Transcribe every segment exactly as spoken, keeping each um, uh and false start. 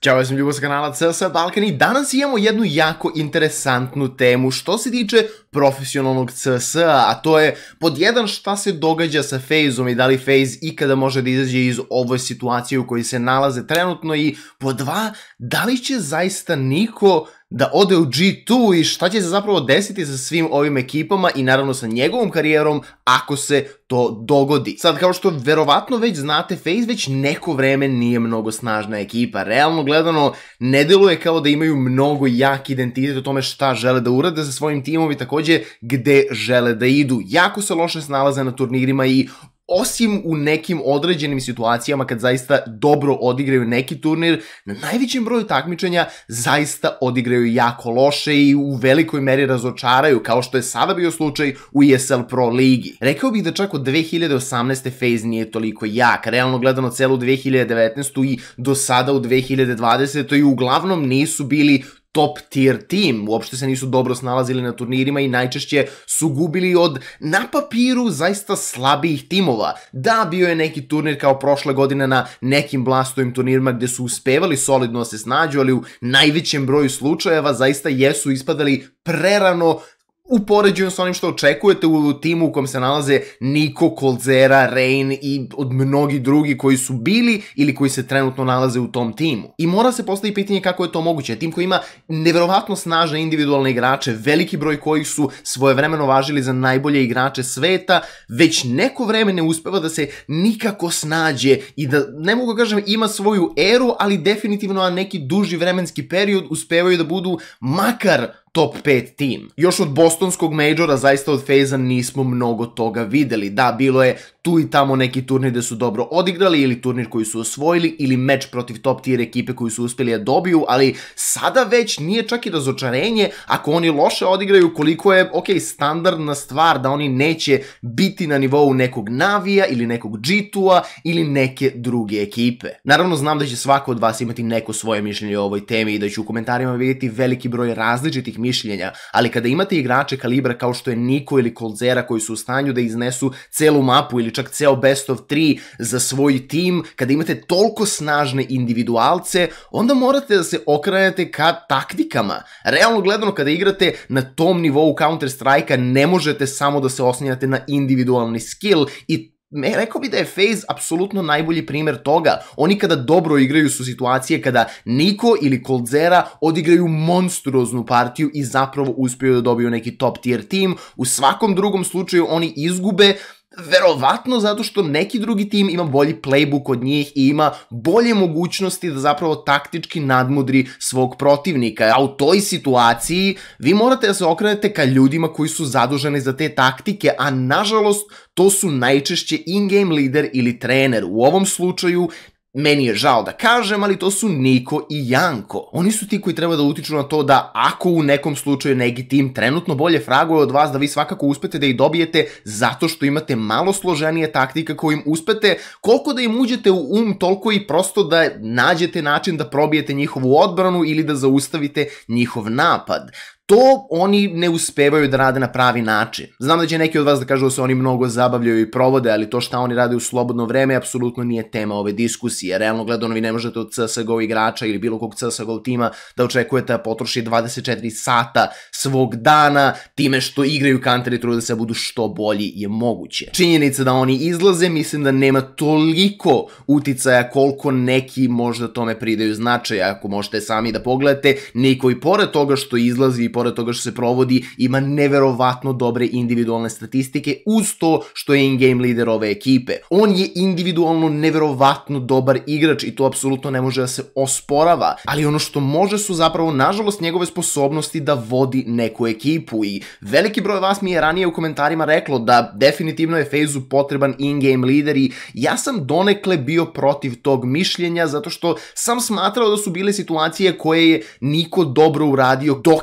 Ćao, ja sam Ljubo sa kanala C S Balkan i danas imamo jednu jako interesantnu temu što se tiče profesionalnog C S-a, a to je pod jedan šta se događa sa FaZe-om i da li FaZe ikada može da izađe iz ove situacije u kojoj se nalaze trenutno i pod dva, da li će zaista niko da ode u G dva i šta će se zapravo desiti sa svim ovim ekipama i naravno sa njegovom karijerom ako se to dogodi. Sad, kao što verovatno već znate, FaZe već neko vreme nije mnogo snažna ekipa. Realno gledano, ne deluje kao da imaju mnogo jak identitet o tome šta žele da urade sa svojim timom i takođe gde žele da idu. Jako se loše snalaze na turnirima i osim u nekim određenim situacijama kad zaista dobro odigraju neki turnir, na najvećem broju takmičenja zaista odigraju jako loše i u velikoj meri razočaraju, kao što je sada bio slučaj u E S L Pro ligi. Rekao bih da čak od dve hiljade osamnaeste. FaZe nije toliko jak, realno gledano celu dve hiljade devetnaestu. i do sada u dve hiljade dvadesetoj. i uglavnom nisu bili top tier tim, uopšte se nisu dobro snalazili na turnirima i najčešće su gubili od, na papiru, zaista slabijih timova. Da, bio je neki turnir kao prošle godine na nekim Blastovim turnirima gde su uspevali solidno se snađu, ali u najvećem broju slučajeva zaista jesu ispadali prerano u poređenju sa onim što očekujete u timu u kojem se nalaze Niko, Coldzera, Rain i od mnogih drugi koji su bili ili koji se trenutno nalaze u tom timu. I mora se postaviti pitanje kako je to moguće. Tim koji ima neverovatno snažne individualne igrače, veliki broj kojih su svojevremeno važili za najbolje igrače sveta, već neko vreme ne uspeva da se nikako snađe i da, ne mogu kažem, ima svoju eru, ali definitivno na neki duži vremenski period uspevaju da budu makar top pet tim. Još od bostonskog majora, zaista od FaZe-a nismo mnogo toga videli. Da, bilo je tu i tamo neki turnir gde su dobro odigrali ili turnir koji su osvojili ili meč protiv top tier ekipe koju su uspeli da dobiju, ali sada već nije čak i razočarenje ako oni loše odigraju, koliko je, ok, standardna stvar da oni neće biti na nivou nekog Navija ili nekog G dva ili neke druge ekipe. Naravno, znam da će svako od vas imati neko svoje mišljenje o ovoj temi i da ću u komentarima vidjeti veliki broj različitih mišljenja, ali kada imate igrače kalibra kao što je Niko ili Coldzera koji su u stanju da iznesu celu mapu ili čak ceo best of tri za svoj tim, kada imate toliko snažne individualce, onda morate da se okrenete ka taktikama. Realno gledano, kada igrate na tom nivou Counter-Strike-a, ne možete samo da se oslanjate na individualni skill i Me, rekao bi da je FaZe apsolutno najbolji primer toga. Oni kada dobro igraju su situacije kada Niko ili Coldzera odigraju monstruoznu partiju i zapravo uspiju da dobiju neki top tier tim. U svakom drugom slučaju oni izgube, verovatno zato što neki drugi tim ima bolji playbook od njih i ima bolje mogućnosti da zapravo taktički nadmudri svog protivnika. A u toj situaciji vi morate da se okrenete ka ljudima koji su zaduženi za te taktike, a nažalost to su najčešće in-game lider ili trener. U ovom slučaju meni je žao da kažem, ali to su Niko i Janko. Oni su ti koji treba da utiču na to da ako u nekom slučaju neki tim trenutno bolje fraguje od vas, da vi svakako uspete da ih dobijete zato što imate malo složenije taktike kojim uspete, koliko da im uđete u um, toliko i prosto da nađete način da probijete njihovu odbranu ili da zaustavite njihov napad. To oni ne uspevaju da rade na pravi način. Znam da će neki od vas da kažu da se oni mnogo zabavljaju i provode, ali to šta oni rade u slobodno vreme apsolutno nije tema ove diskusije. Realno gledano, vi ne možete od C S G O igrača ili bilo kog C S G O tima da očekujete da potroši dvadeset četiri sata svog dana time što igraju Counter i trude se budu što bolji je moguće. Činjenica da oni izlaze, mislim da nema toliko uticaja koliko neki možda tome pridaju značaja. Ako možete sami da pogledate, Niko i pored toga što izlazi i pored toga što se provodi, ima neverovatno dobre individualne statistike uz to što je in-game lider ove ekipe. On je individualno neverovatno dobar igrač i to apsolutno ne može da se osporava, ali ono što može su zapravo, nažalost, njegove sposobnosti da vodi neku ekipu i veliki broj vas mi je ranije u komentarima reklo da definitivno je FaZe-u potreban in-game lider i ja sam donekle bio protiv tog mišljenja zato što sam smatrao da su bile situacije koje je Niko dobro uradio dok je bio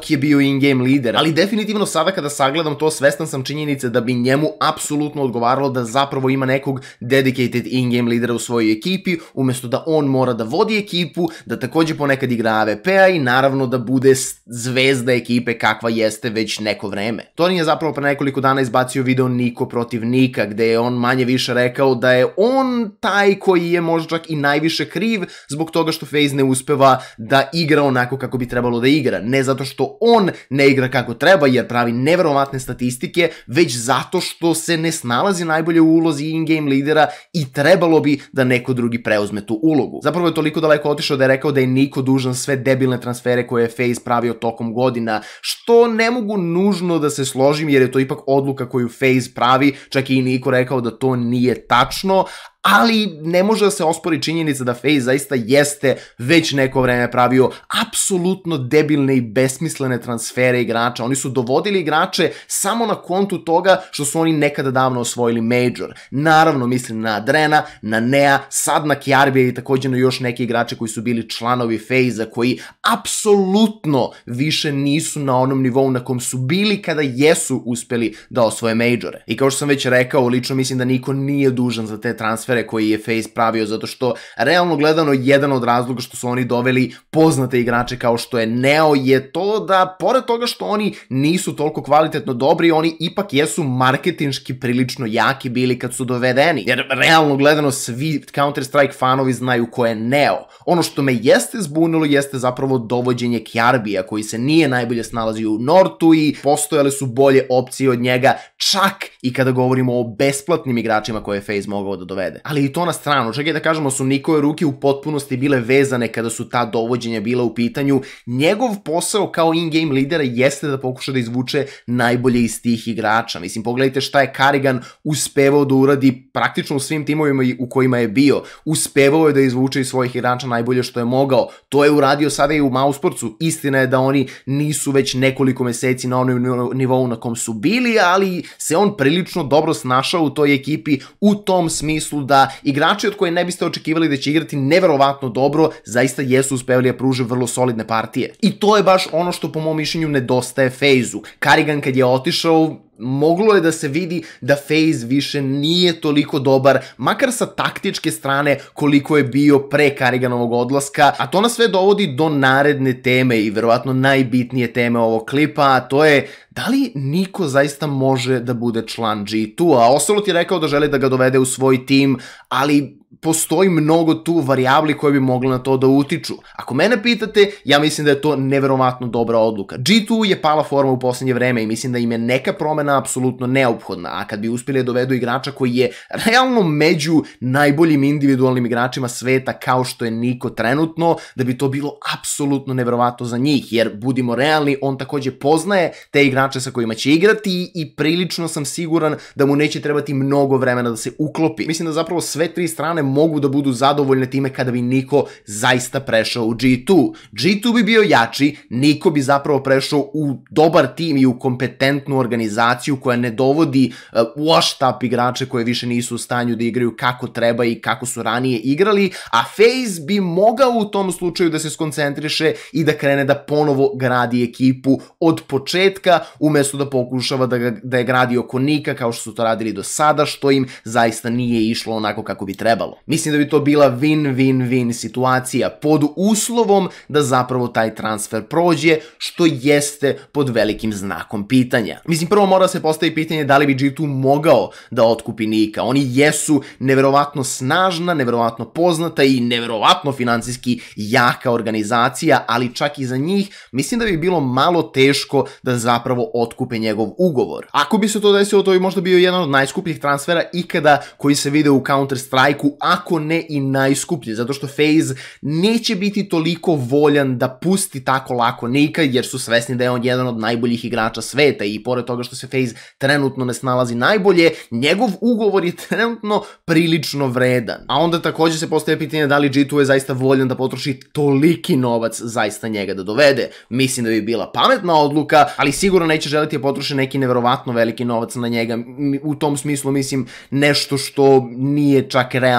in-game lider, ali definitivno sada kada sagledam to, svestan sam činjenice da bi njemu apsolutno odgovaralo da zapravo ima nekog dedicated in-game lidera u svojoj ekipi, umjesto da on mora da vodi ekipu, da također ponekad igra A V P-a i naravno da bude zvezda ekipe kakva jeste već neko vreme. Tony je zapravo pre nekoliko dana izbacio video Niko protiv Nika, gde je on manje više rekao da je on taj koji je možda čak i najviše kriv zbog toga što FaZe ne uspeva da igra onako kako bi trebalo da igra. Ne zato što on ne igra kako treba jer pravi neverovatne statistike, već zato što se ne snalazi najbolje u ulozi in-game lidera i trebalo bi da neko drugi preuzme tu ulogu. Zapravo je toliko daleko otišao da je rekao da je Niko dužan sve debilne transfere koje je FaZe pravio tokom godina, što ne mogu nužno da se složim jer je to ipak odluka koju FaZe pravi, čak i Niko rekao da to nije tačno, ali ne može da se ospori činjenica da FaZe zaista jeste već neko vreme pravio apsolutno debilne i besmislene transfere igrača. Oni su dovodili igrače samo na kontu toga što su oni nekada davno osvojili Major. Naravno, mislim na Adrena, na Nea, sad na Kjarbija i također na još neke igrače koji su bili članovi FaZe-a, koji apsolutno više nisu na onom nivou na kom su bili kada jesu uspeli da osvoje Majore. I kao što sam već rekao, lično mislim da niko nije dužan za te transfere koji je FaZe pravio, zato što realno gledano jedan od razloga što su oni doveli poznate igrače kao što je Neo je to da pored toga što oni nisu toliko kvalitetno dobri, oni ipak jesu marketinški prilično jaki bili kad su dovedeni, jer realno gledano svi Counter-Strike fanovi znaju ko je Neo. Ono što me jeste zbunilo jeste zapravo dovođenje Kjarbija koji se nije najbolje snalazio u Nortu i postojale su bolje opcije od njega, čak i kada govorimo o besplatnim igračima koje je FaZe mogao da dovede. Ali i to na stranu, čak i da kažemo su Nikove ruke u potpunosti bile vezane kada su ta dovođenja bila u pitanju. Njegov posao kao in-game lidera jeste da pokuša da izvuče najbolje iz tih igrača. Mislim, pogledajte šta je Karrigan uspevao da uradi praktično u svim timovima u kojima je bio. Uspevao je da izvuče iz svojih igrača najbolje što je mogao. To je uradio sada i u Mousesportsu. Istina je da oni nisu već nekoliko meseci na onom nivou na kom su bili, ali se on prilično dobro snašao u toj ekipi u tom smislu da igrači od koje ne biste očekivali da će igrati neverovatno dobro, zaista jesu uspevali da pruže vrlo solidne partije. I to je baš ono što po mom mišljenju nedostaje FaZe-u. Karrigan kad je otišao, moglo je da se vidi da FaZe više nije toliko dobar, makar sa taktičke strane koliko je bio pre Karriganovog odlaska, a to nas sve dovodi do naredne teme i verovatno najbitnije teme ovog klipa, a to je da li Niko zaista može da bude član G dva, a Ocelot je rekao da želi da ga dovede u svoj tim, ali postoji mnogo tu varijabli koje bi mogle na to da utiču. Ako mene pitate, ja mislim da je to neverovatno dobra odluka. G dva je pala forma u posljednje vreme i mislim da im je neka promena apsolutno neophodna, a kad bi uspjeli da dovedu igrača koji je realno među najboljim individualnim igračima sveta kao što je Niko trenutno, da bi to bilo apsolutno neverovatno za njih, jer budimo realni, on također poznaje te igrače sa kojima će igrati i prilično sam siguran da mu neće trebati mnogo vremena da se uklopi. Mislim da zapravo sve tri strane mogu da budu zadovoljne time kada bi Niko zaista prešao u G dva. G dva bi bio jači, Niko bi zapravo prešao u dobar tim i u kompetentnu organizaciju koja ne dovodi uh, washed up igrače koje više nisu u stanju da igraju kako treba i kako su ranije igrali, a FaZe bi mogao u tom slučaju da se skoncentriše i da krene da ponovo gradi ekipu od početka, umjesto da pokušava da, ga, da je gradi oko Nika kao što su to radili do sada, što im zaista nije išlo onako kako bi trebalo. Mislim da bi to bila win-win-win situacija pod uslovom da zapravo taj transfer prođe, što jeste pod velikim znakom pitanja. Mislim, prvo mora se postavi pitanje da li bi G dva mogao da otkupi Nika. Oni jesu neverovatno snažna, neverovatno poznata i neverovatno financijski jaka organizacija, ali čak i za njih mislim da bi bilo malo teško da zapravo otkupe njegov ugovor. Ako bi se to desilo, to bi možda bio jedan od najskupljih transfera ikada koji se vide u Counter-Strike-u, ako ne i najskuplji, zato što FaZe neće biti toliko voljan da pusti tako lako Nika, jer su svesni da je on jedan od najboljih igrača sveta i pored toga što se FaZe trenutno ne snalazi najbolje, njegov ugovor je trenutno prilično vredan. A onda također se postaje pitanje da li G dva je zaista voljan da potroši toliki novac zaista njega da dovede. Mislim da bi bila pametna odluka, ali sigurno neće želiti da potroši neki neverovatno veliki novac na njega. U tom smislu mislim nešto što nije čak realno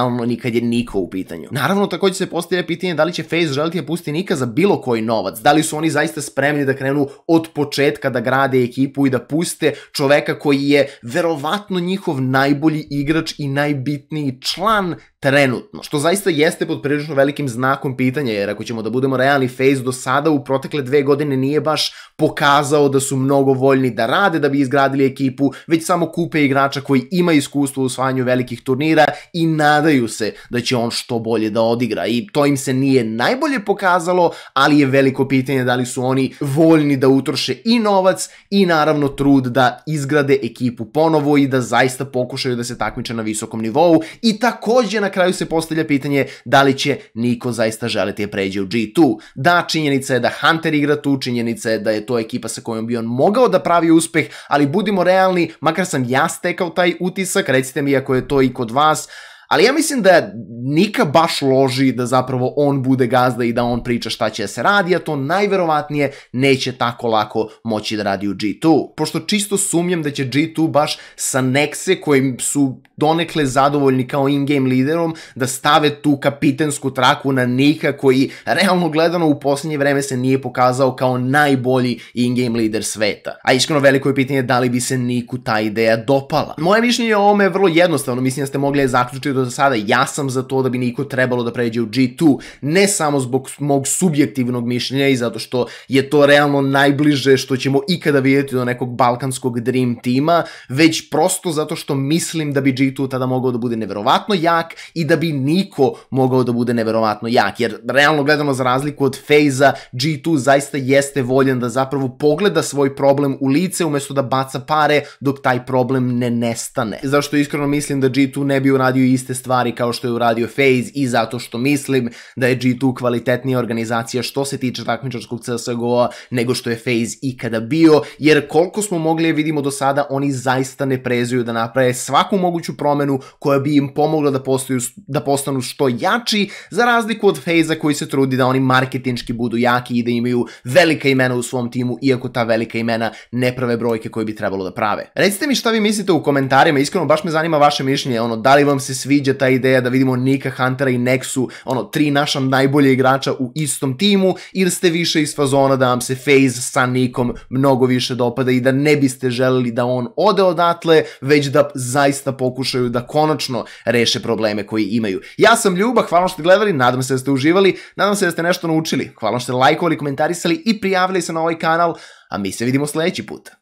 realno ni kad je Niko u pitanju. Naravno, takođe se postavlja pitanje da li će FaZe želiti da pusti Nika za bilo koji novac, da li su oni zaista spremni da krenu od početka da grade ekipu i da puste čoveka koji je verovatno njihov najbolji igrač i najbitniji član trenutno, što zaista jeste pod prilično velikim znakom pitanja, jer ako ćemo da budemo realni, FaZe do sada u protekle dve godine nije baš pokazao da su mnogo voljni da rade da bi izgradili ekipu, već samo kupe igrača koji ima iskustvo u osvajanju velikih turnira i nadaju se da će on što bolje da odigra, i to im se nije najbolje pokazalo, ali je veliko pitanje da li su oni voljni da utroše i novac i naravno trud da izgrade ekipu ponovo i da zaista pokušaju da se takmiče na visokom nivou. I takođe na kraju se postavlja pitanje da li će Niko zaista želiti da pređe u G dva. Da, činjenica je da Hunter igra tu, činjenica je da je to ekipa sa kojom bi on mogao da pravi uspeh, ali budimo realni, makar sam ja stekao taj utisak, recite mi ako je to i kod vas, ali ja mislim da Nika baš loži da zapravo on bude gazda i da on priča šta će da se radi, a to najverovatnije neće tako lako moći da radi u G dva. Pošto čisto sumnjam da će G dva baš sa Nexe, kojim su donekle zadovoljni kao in-game liderom, da stave tu kapitensku traku na Nika, koji realno gledano u posljednje vreme se nije pokazao kao najbolji in-game lider sveta. A iskreno veliko je pitanje da li bi se Niku ta ideja dopala. Moje mišljenje o ovome je vrlo jednostavno, mislim da ste mogli zaključiti do sada, ja sam za to da bi Niko trebalo da pređe u G dva, ne samo zbog mog subjektivnog mišljenja i zato što je to realno najbliže što ćemo ikada vidjeti do nekog balkanskog dream tima, već prosto zato što mislim da bi G dva tada mogao da bude neverovatno jak i da bi Niko mogao da bude neverovatno jak, jer realno gledano za razliku od FaZe-a, G dva zaista jeste voljen da zapravo pogleda svoj problem u lice umesto da baca pare dok taj problem ne nestane. Zašto iskreno mislim da G dva ne bi uradio iste stvari kao što je uradio FaZe i zato što mislim da je G dva kvalitetnija organizacija što se tiče takmičarskog C S G O-a nego što je FaZe ikada bio, jer koliko smo mogli vidimo do sada, oni zaista ne prezuju da naprave svaku moguću promenu koja bi im pomogla da, postaju, da postanu što jači, za razliku od FaZe-a koji se trudi da oni marketinški budu jaki i da imaju velika imena u svom timu, iako ta velika imena ne prave brojke koje bi trebalo da prave. Recite mi šta vi mislite u komentarima, iskreno baš me zanima vaše mišljenje, ono, da li vam se sviđa ta ideja da vidimo Nika, Huntera i Nexu, ono, tri naša najbolje igrača u istom timu, ili ste više iz fazona da vam se FaZe sa Nikom mnogo više dopada i da ne biste želeli da on ode odatle, već da zaista pokušaju da konačno reše probleme koji imaju. Ja sam Ljuba, hvala što ste gledali, nadam se da ste uživali, nadam se da ste nešto naučili, hvala što ste lajkovali, komentarisali i prijavili se na ovaj kanal, a mi se vidimo sljedeći put.